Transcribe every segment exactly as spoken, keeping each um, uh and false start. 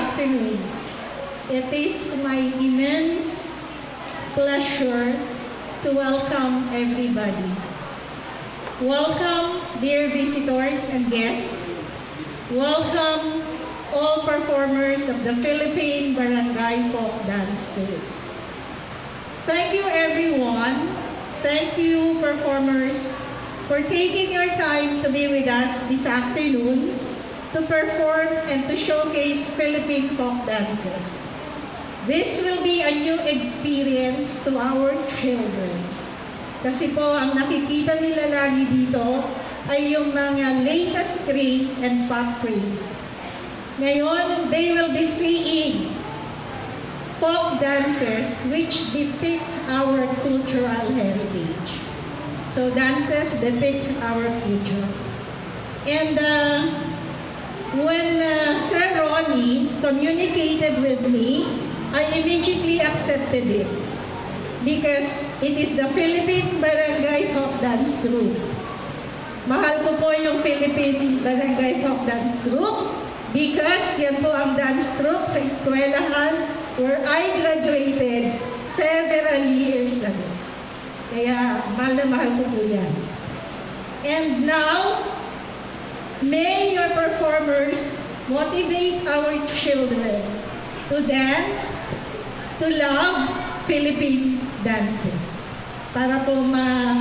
afternoon. It is my immense pleasure to welcome everybody. Welcome, dear visitors and guests. Welcome, all performers of the Philippine Barangay Folk Dance Troupe. Thank you, everyone. Thank you, performers, for taking your time to be with us this afternoon to perform and to showcase Philippine folk dances. This will be a new experience to our children. Kasi po, ang nakikita nila lagi dito ay yung mga latest craze and pop craze. Ngayon, they will be seeing folk dances which depict our cultural heritage. So dances depict our future. And uh, when uh, Sir Ronnie communicated with me, I immediately accepted it because it is the Philippine Barangay Folk Dance Troupe. Mahal ko po yung Philippine Barangay Folk Dance Troupe because yan po ang dance troupe sa eskwelahan where I graduated several years ago. Kaya mahal na mahal ko po yan. And now, may your performers motivate our children to dance, to love Philippine dances. Para po ma,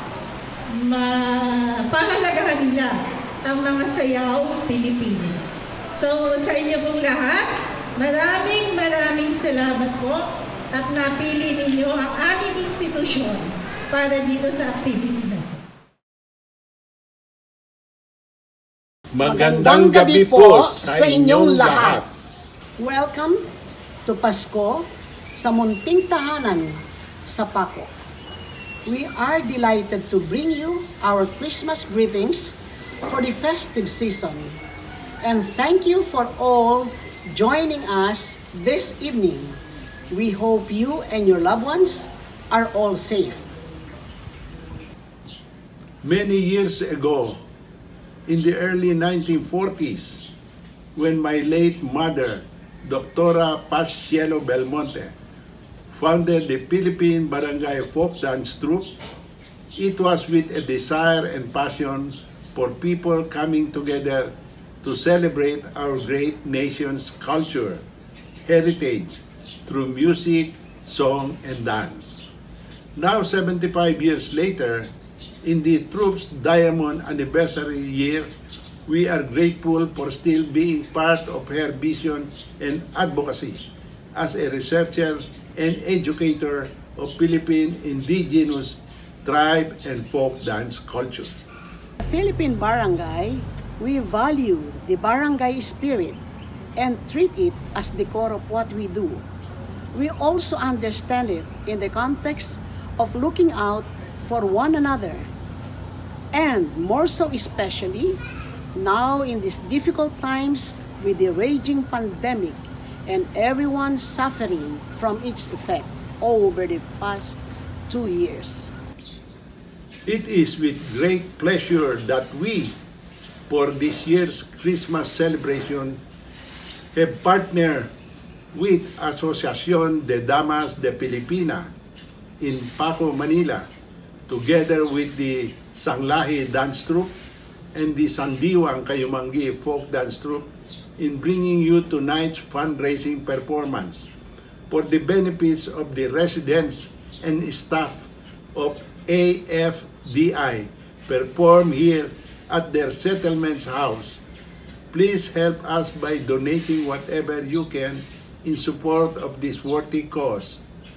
mapahalagahan nila ang mga sayaw Pilipino. So sa inyo pong lahat, maraming maraming salamat po at napili ninyo ang aming institusyon para dito sa activity na. Magandang gabi po sa inyong lahat. Welcome to Pasko sa Munting Tahanan sa Paco. We are delighted to bring you our Christmas greetings for the festive season. And thank you for all joining us this evening. We hope you and your loved ones are all safe. Many years ago, in the early nineteen forties, when my late mother, Doctora Pasko Belmonte, founded the Philippine Barangay Folk Dance Troupe, it was with a desire and passion for people coming together to celebrate our great nation's culture, heritage, through music, song, and dance. Now, seventy-five years later, in the troupe's diamond anniversary year, we are grateful for still being part of her vision and advocacy as a researcher and educator of Philippine indigenous tribe and folk dance culture. The Philippine Barangay, we value the barangay spirit and treat it as the core of what we do. We also understand it in the context of looking out for one another, and more so especially now in these difficult times with the raging pandemic and everyone suffering from its effect over the past two years. It is with great pleasure that we, for this year's Christmas celebration, have partnered with Asociacion de Damas de Filipinas in Paco Manila, together with the Sanglahi Dance Troupe and the Sandiwang Kayumanggi Folk Dance Troupe, in bringing you tonight's fundraising performance for the benefits of the residents and staff of A F D I performed here at their Settlement House. Please help us by donating whatever you can in support of this worthy cause.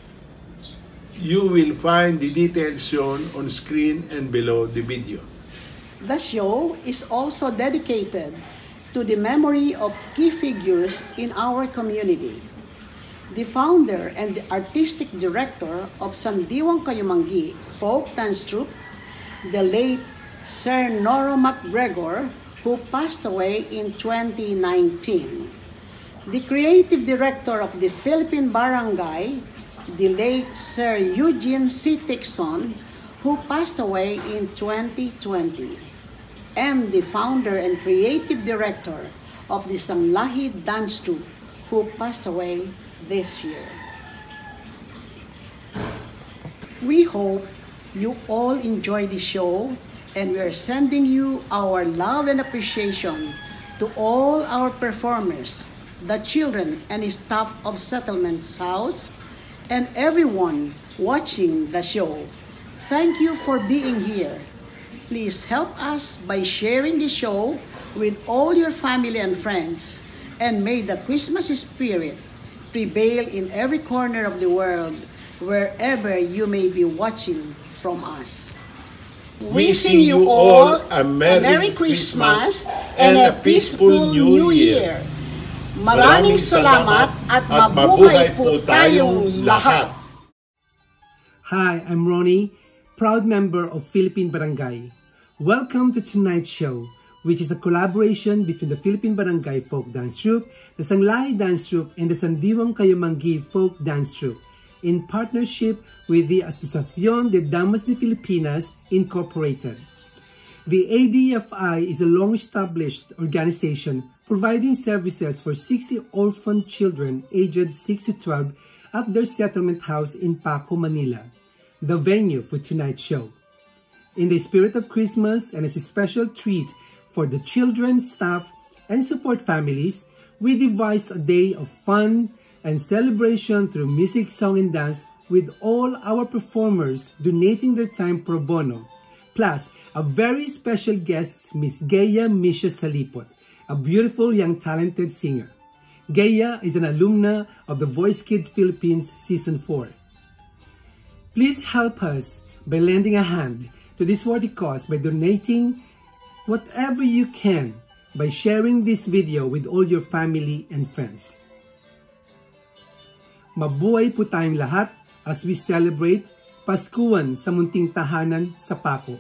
You will find the details shown on screen and below the video. The show is also dedicated to the memory of key figures in our community. The founder and the artistic director of Sandiwang Kayumanggi Folk Dance Troupe, the late Sir Noro MacGregor, who passed away in twenty nineteen. The creative director of the Philippine Barangay, the late Sir Eugene C. Tixon, who passed away in twenty twenty. And the founder and creative director of the Sanglahi Dance Troupe, who passed away this year. We hope you all enjoy the show, and we are sending you our love and appreciation to all our performers, the children and staff of Settlement House, and everyone watching the show. Thank you for being here. Please help us by sharing the show with all your family and friends, and may the Christmas spirit prevail in every corner of the world, wherever you may be watching from us. Wishing you all a Merry, Merry Christmas and a peaceful New Year. Maraming salamat at mabuhay po tayong lahat. Hi, I'm Ronnie, proud member of Philippine Barangay. Welcome to tonight's show, which is a collaboration between the Philippine Barangay Folk Dance Troupe, the Sanglahi Dance Troupe, and the Sandiwang Kayumanggi Folk Dance Troupe, in partnership with the Asociacion de Damas de Filipinas, Incorporated. The A D F I is a long-established organization providing services for sixty orphan children aged six to twelve at their settlement house in Paco Manila, the venue for tonight's show. In the spirit of Christmas and as a special treat for the children, staff, and support families, we devised a day of fun and celebration through music, song, and dance, with all our performers donating their time pro bono, plus a very special guest, Miss Gaya Misha Salipot, a beautiful young talented singer. Gaya is an alumna of the Voice Kids Philippines Season four. Please help us by lending a hand to this worthy cause by donating whatever you can by sharing this video with all your family and friends. Mabuhay po tayong lahat as we celebrate Paskuhan sa Munting Tahanan sa Paco.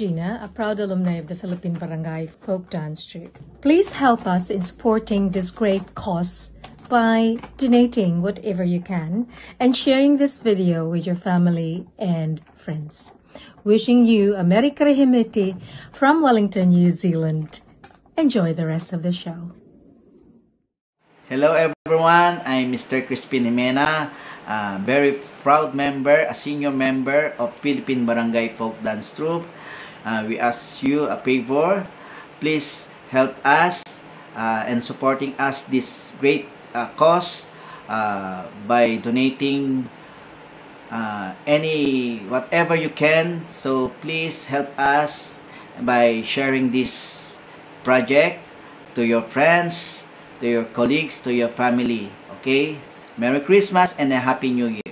Gina, a proud alumni of the Philippine Barangay Folk Dance Troupe. Please help us in supporting this great cause by donating whatever you can and sharing this video with your family and friends. Wishing you a Merry Krihimiti from Wellington, New Zealand. Enjoy the rest of the show. Hello everyone, I'm Mister Crispin Jimena, a very proud member, a senior member of Philippine Barangay Folk Dance Troupe. Uh, we ask you a favor, please help us uh, and supporting us this great uh, cause uh, by donating uh, any whatever you can. So please help us by sharing this project to your friends, to your colleagues, to your family. Okay? Merry Christmas and a Happy New Year.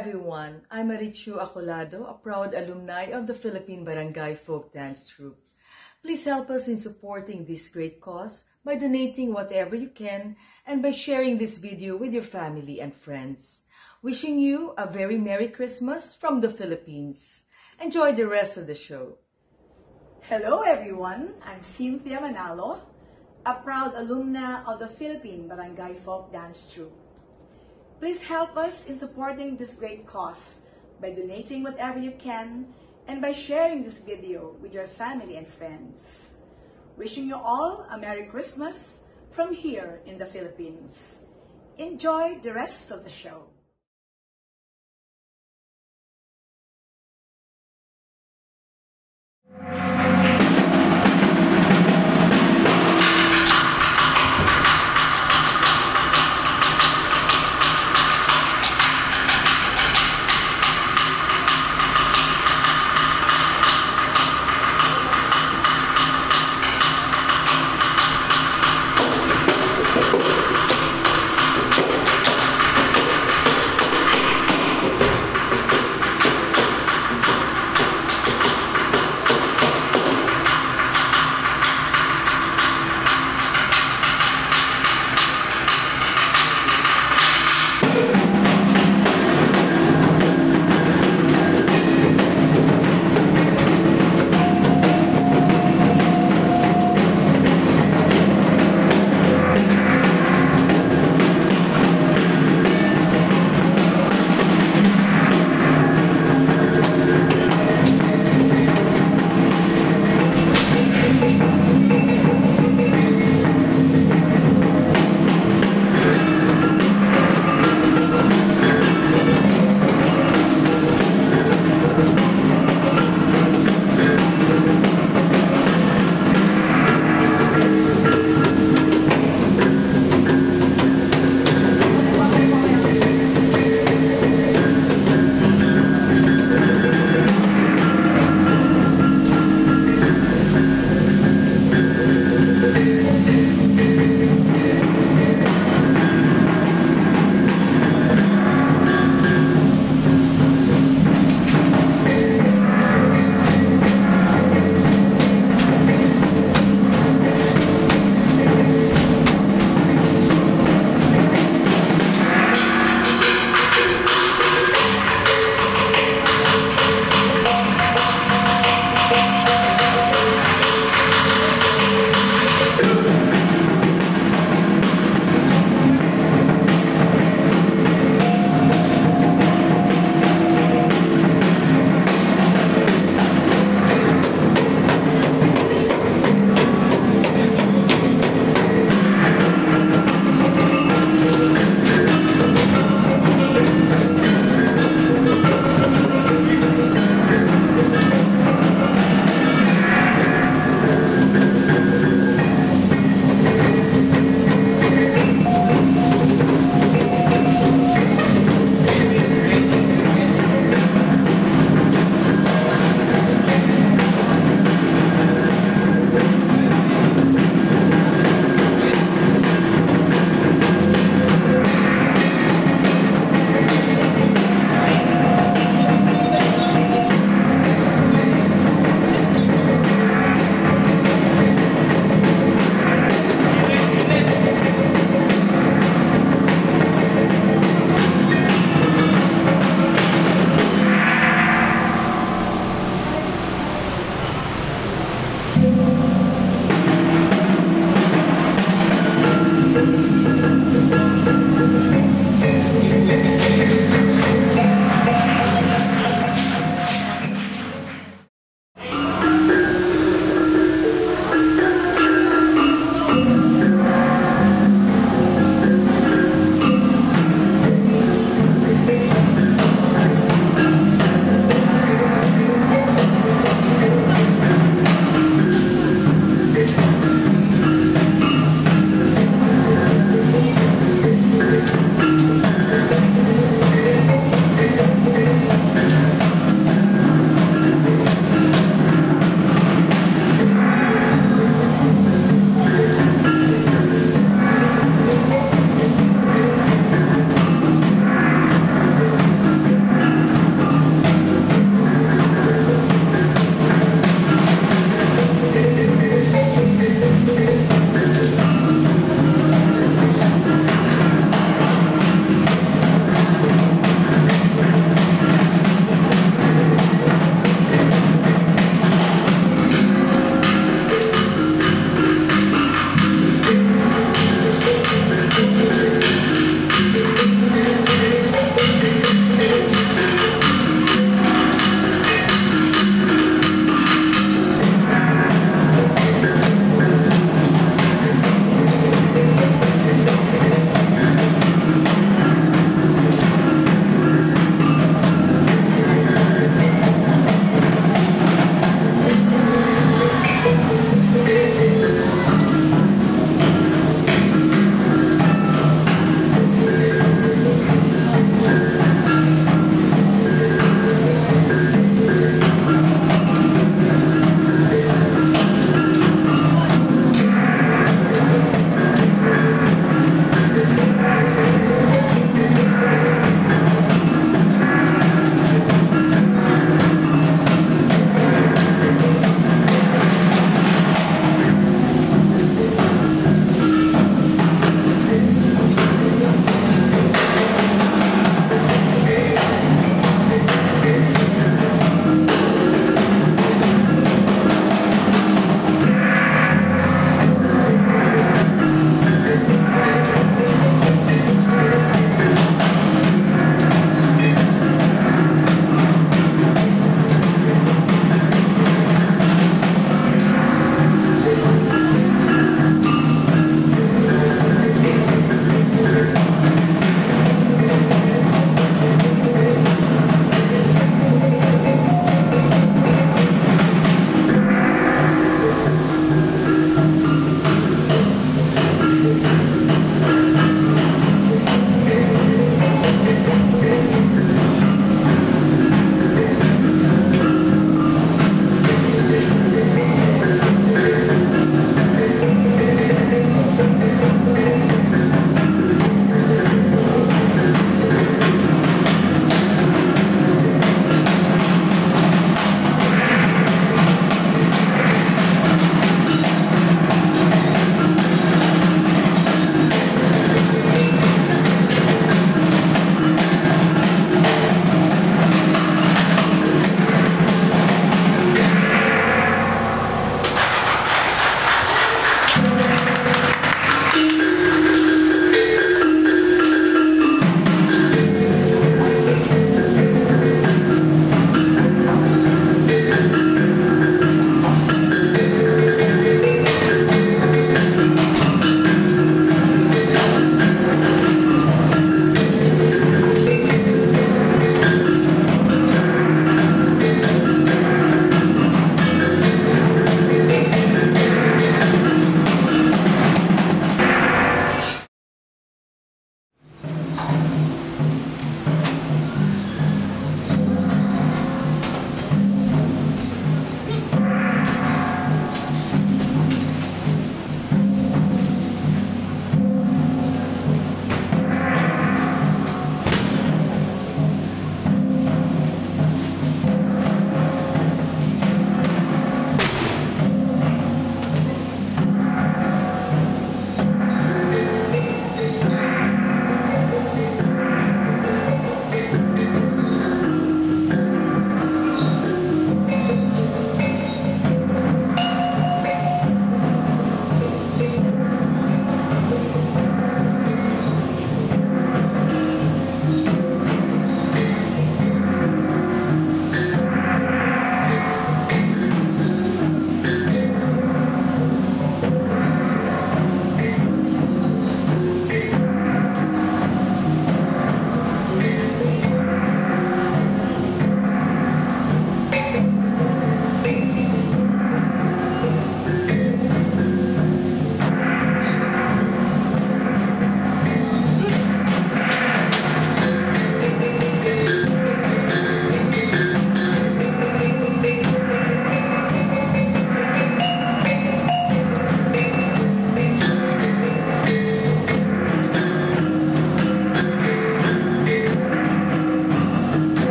everyone, I'm Marichu Acolado, a proud alumni of the Philippine Barangay Folk Dance Troupe. Please help us in supporting this great cause by donating whatever you can and by sharing this video with your family and friends. Wishing you a very Merry Christmas from the Philippines. Enjoy the rest of the show. Hello everyone, I'm Cynthia Manalo, a proud alumna of the Philippine Barangay Folk Dance Troupe. Please help us in supporting this great cause by donating whatever you can and by sharing this video with your family and friends. Wishing you all a Merry Christmas from here in the Philippines. Enjoy the rest of the show.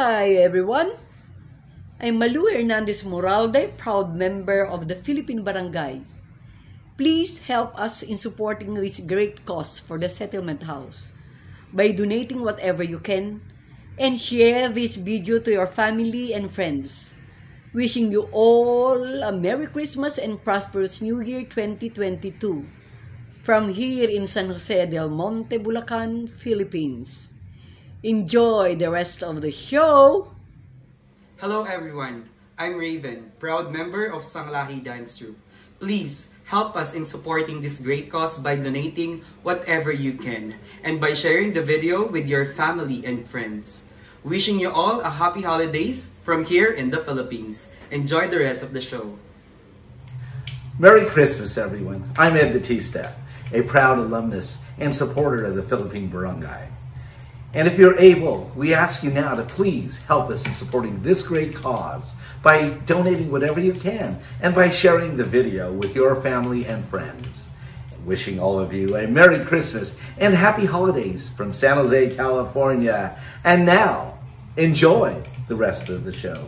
Hi everyone! I'm Malu Hernandez Moralde, proud member of the Philippine Barangay. Please help us in supporting this great cause for the Settlement House by donating whatever you can and share this video to your family and friends. Wishing you all a Merry Christmas and prosperous New Year twenty twenty-two from here in San Jose del Monte, Bulacan, Philippines. Enjoy the rest of the show! Hello everyone, I'm Raven, proud member of Sanglahi Dance Troupe. Please help us in supporting this great cause by donating whatever you can and by sharing the video with your family and friends. Wishing you all a happy holidays from here in the Philippines. Enjoy the rest of the show. Merry Christmas everyone. I'm Ed Batista, a proud alumnus and supporter of the Philippine Barangay. And if you're able, we ask you now to please help us in supporting this great cause by donating whatever you can and by sharing the video with your family and friends. Wishing all of you a Merry Christmas and Happy Holidays from San Jose, California. And now, enjoy the rest of the show.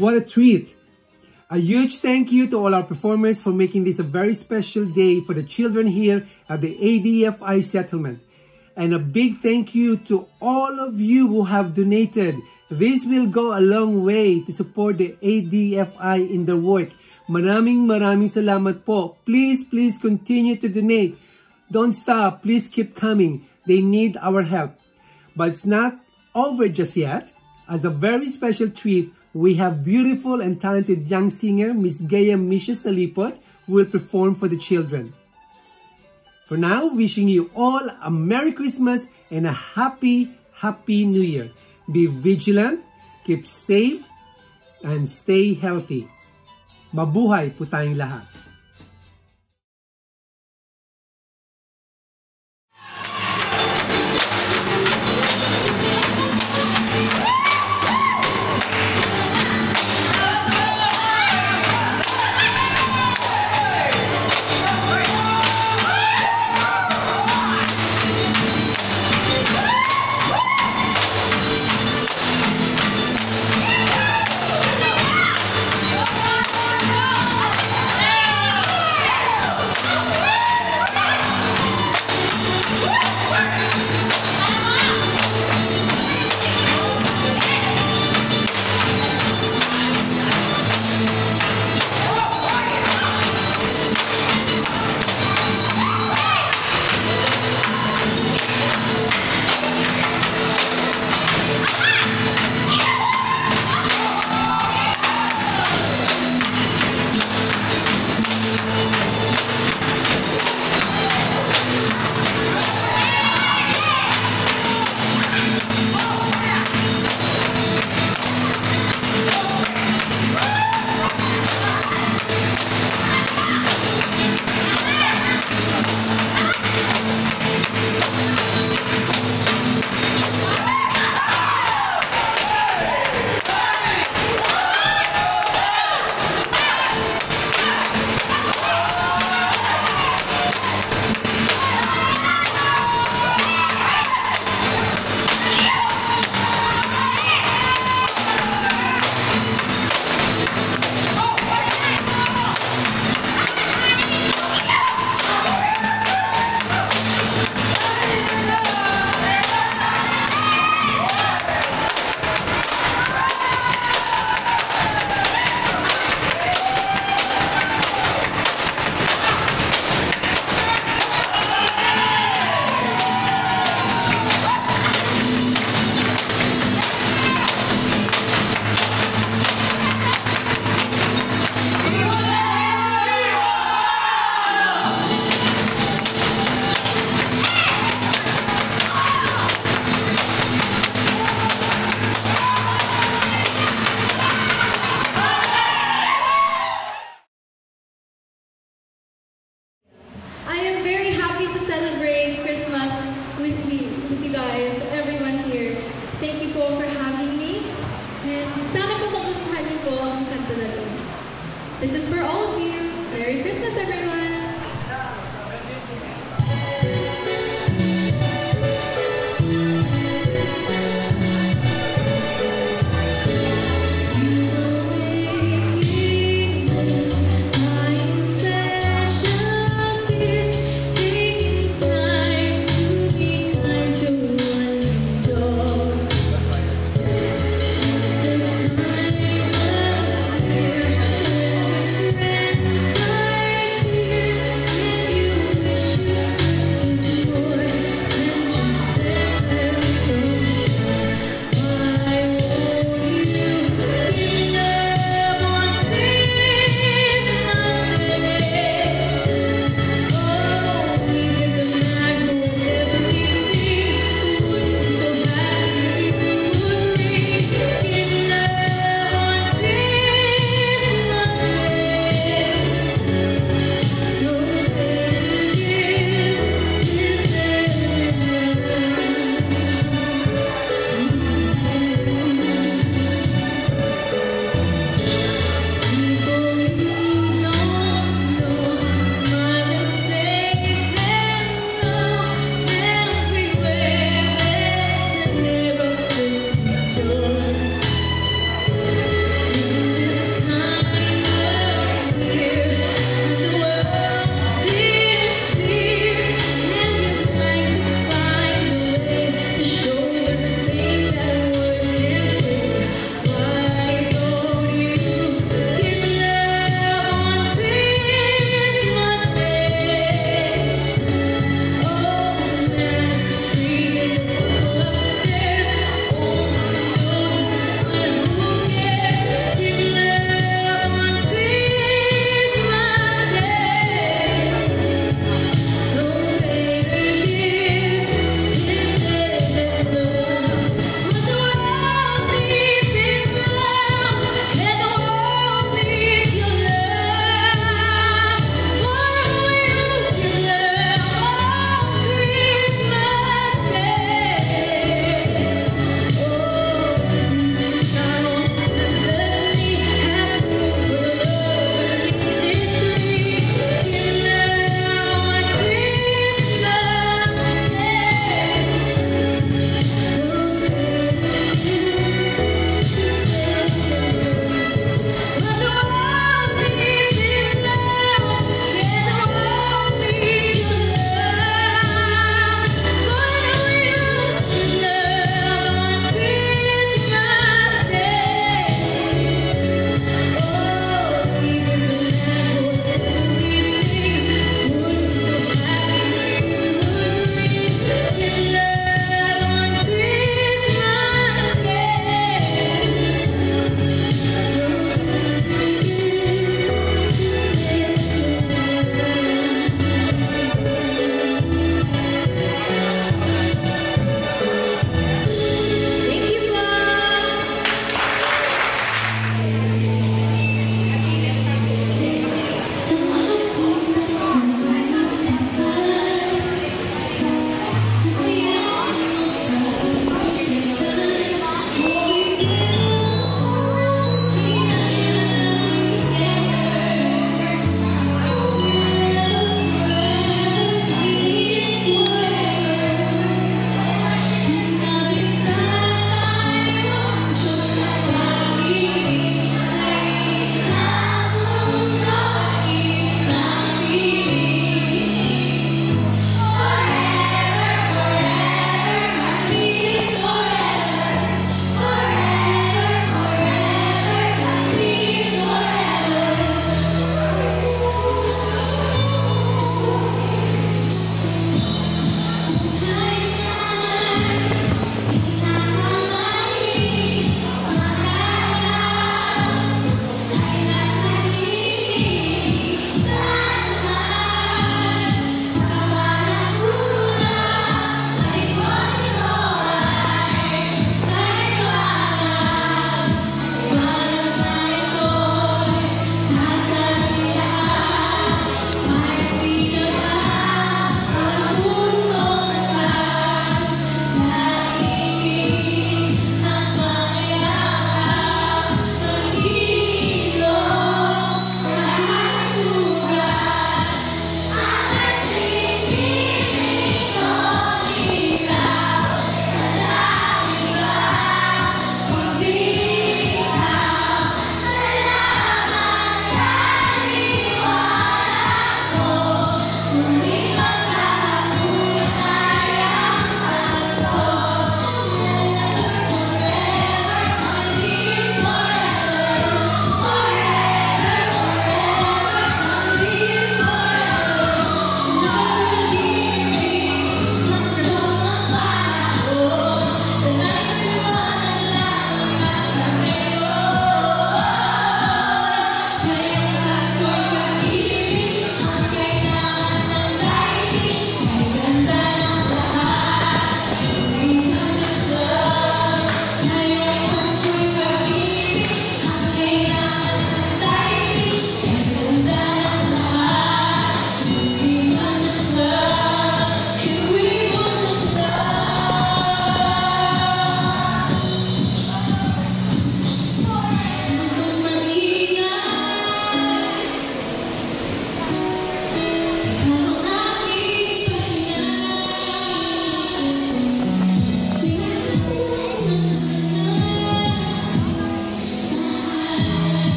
What a treat! A huge thank you to all our performers for making this a very special day for the children here at the A D F I Settlement. And a big thank you to all of you who have donated. This will go a long way to support the A D F I in their work. Maraming maraming salamat po. Please, please continue to donate. Don't stop. Please keep coming. They need our help. But it's not over just yet. As a very special treat, we have beautiful and talented young singer, Miss Gaya Misha Salipot, who will perform for the children. For now, wishing you all a Merry Christmas and a Happy, Happy New Year. Be vigilant, keep safe, and stay healthy. Mabuhay po tayong lahat. This is for all of you. Merry Christmas, everyone. Thank you.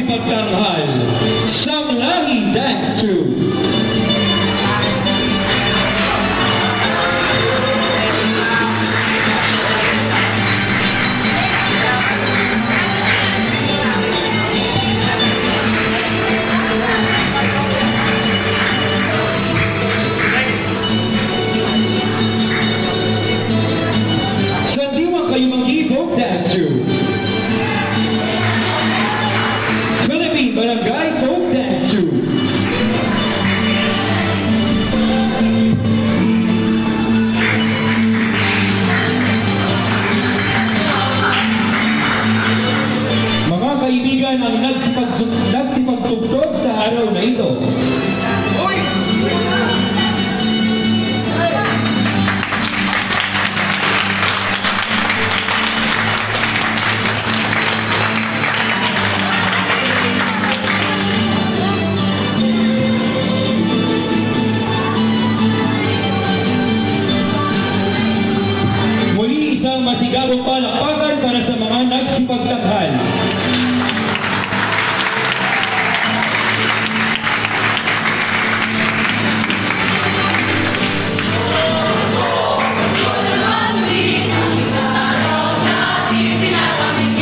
nagsipagtanghal, Sanglahi Dance Troupe. Sandiwang Kayumanggi Folk Dance Troupe. Philippine Barangay Folk Dance Troupe. Mga kaibigan ang nagsipag nagsipagtugtog sa araw na ito. Muli isang masigabong palakpakan para sa mga nagsipagtanghal. Pinarating